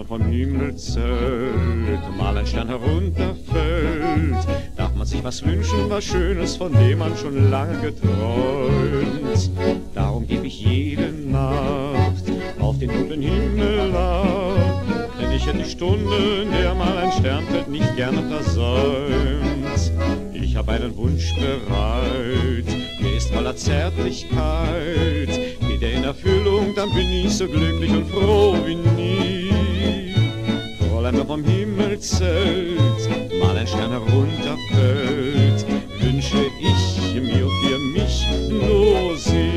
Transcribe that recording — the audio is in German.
Fräulein vom Himmel zählt, mal ein Stern herunterfällt, darf man sich was wünschen, was Schönes, von dem man schon lange geträumt. Darum geb ich jede Nacht auf den dunklen Himmel ab, denn ich hätte die Stunde, in der mal ein Stern fällt, nicht gerne versäumt. Ich hab einen Wunsch bereit, der ist voller Zärtlichkeit. Geht er in Erfüllung, dann bin ich so glücklich und froh wie nie. Fräulein, wenn vom Himmel zählt, mal ein Stern herunterfällt, wünsche ich mir für mich nur sie.